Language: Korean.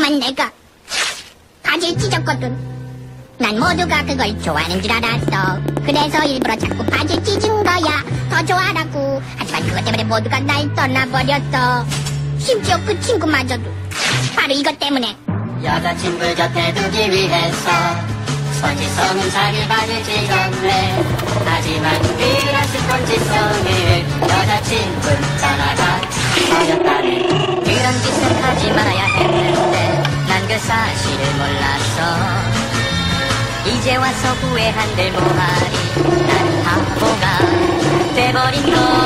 하지만 내가 바지를 찢었거든. 난 모두가 그걸 좋아하는 줄 알았어. 그래서 일부러 자꾸 바지를 찢은 거야. 더 좋아하라고. 하지만 그것 때문에 모두가 날 떠나버렸어. 심지어 그 친구마저도. 바로 이것 때문에. 여자친구를 곁에 두기 위해서 선지성은 자기 바지 찢었네. 하지만 이런 슬픈 짓성을 여자친구는 떠나가 버렸다네. 그런 짓은 하지 말아야 했는데 난 그 사실을 몰랐어. 이제 와서 후회한들 뭐하니. 난 바보가 돼버린 거.